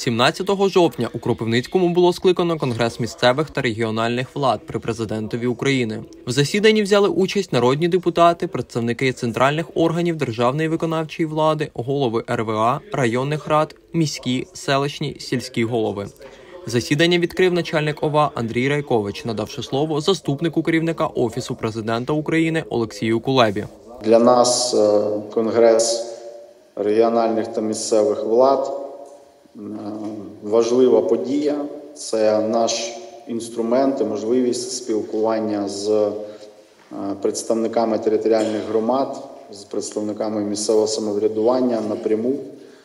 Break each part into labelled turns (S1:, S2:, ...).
S1: 17 жовтня у Кропивницькому було скликано Конгрес місцевих та регіональних влад при президентові України. В засіданні взяли участь народні депутати, представники центральних органів державної виконавчої влади, голови РВА, районних рад, міські, селищні, сільські голови. Засідання відкрив начальник ОВА Андрій Райкович, надавши слово заступнику керівника Офісу президента України Олексію Кулебі.
S2: Для нас Конгрес регіональних та місцевих влад важлива подія. Це наш інструмент і можливість спілкування з представниками територіальних громад, з представниками місцевого самоврядування напряму.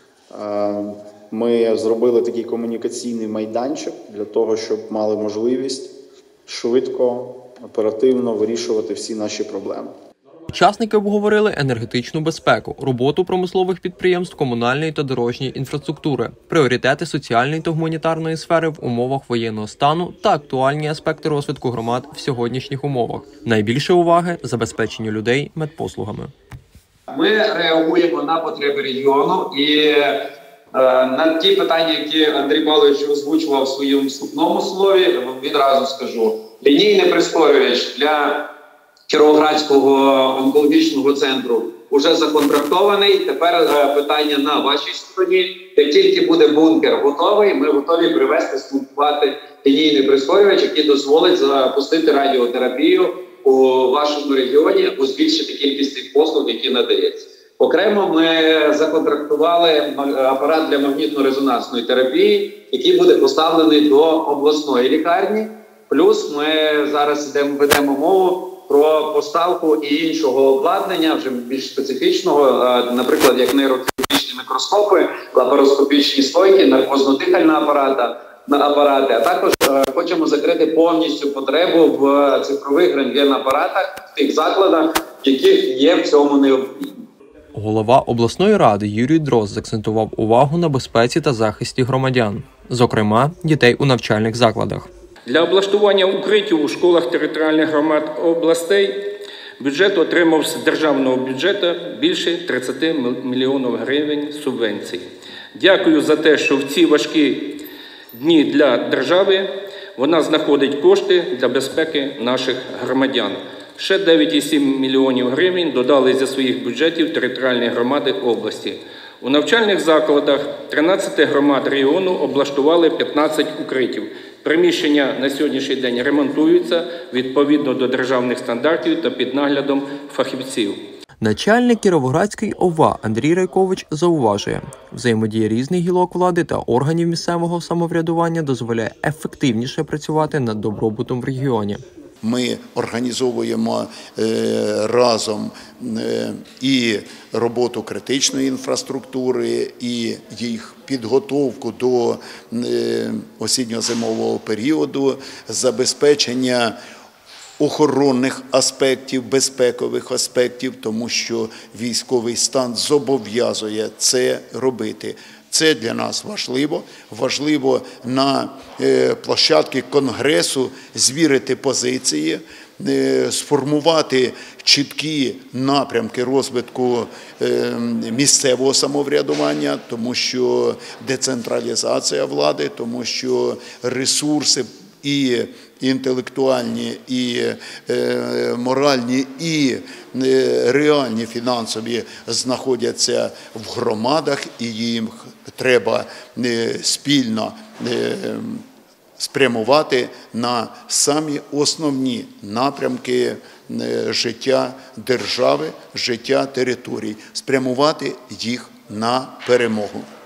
S2: Ми зробили такий комунікаційний майданчик для того, щоб мали можливість швидко, оперативно вирішувати всі наші проблеми.
S1: Учасники обговорили енергетичну безпеку, роботу промислових підприємств, комунальної та дорожньої інфраструктури, пріоритети соціальної та гуманітарної сфери в умовах воєнного стану та актуальні аспекти розвитку громад в сьогоднішніх умовах. Найбільше уваги – забезпеченню людей медпослугами.
S3: Ми реагуємо на потреби регіону і на ті питання, які Андрій Павлович озвучував в своєму вступному слові, відразу скажу. Лінійний прискорювач для Кіровоградського онкологічного центру вже законтрактований. Тепер питання на вашій стороні. Як тільки буде бункер готовий, ми готові привести, сконструювати лінійний прискорювач, який дозволить запустити радіотерапію у вашому регіоні, збільшити кількість тих послуг, які надається. Окремо ми законтрактували апарат для магнітно-резонансної терапії, який буде поставлений до обласної лікарні. Плюс ми зараз ведемо мову про поставку і іншого обладнання, вже більш специфічного, наприклад, як нейрохірургічні мікроскопи, лапароскопічні стойки, наркозно-дихальні апарати, а також хочемо закрити повністю потребу в цифрових рентген-апаратах в тих закладах, яких є в цьому необхідність.
S1: Голова обласної ради Юрій Дрозд закцентував увагу на безпеці та захисті громадян, зокрема, дітей у навчальних закладах.
S4: Для облаштування укриттів у школах територіальних громад областей бюджет отримав з державного бюджету більше 30 мільйонів гривень субвенцій. Дякую за те, що в ці важкі дні для держави вона знаходить кошти для безпеки наших громадян. Ще 9,7 мільйонів гривень додали зі своїх бюджетів територіальні громади області. У навчальних закладах 13 громад регіону облаштували 15 укриттів. Приміщення на сьогоднішній день ремонтуються відповідно до державних стандартів та під наглядом фахівців.
S1: Начальник Кіровоградської ОВА Андрій Райкович зауважує, взаємодія різних гілок влади та органів місцевого самоврядування дозволяє ефективніше працювати над добробутом в регіоні.
S5: Ми організовуємо разом і роботу критичної інфраструктури, і їх підготовку до осінньо-зимового періоду, забезпечення охоронних аспектів, безпекових аспектів, тому що військовий стан зобов'язує це робити. Це для нас важливо. Важливо на площадці Конгресу звірити позиції, сформувати чіткі напрямки розвитку місцевого самоврядування, тому що децентралізація влади, тому що ресурси і інтелектуальні, і моральні, і реальні фінансові знаходяться в громадах, і їм треба спільно спрямувати на самі основні напрямки життя держави, життя територій, спрямувати їх на перемогу.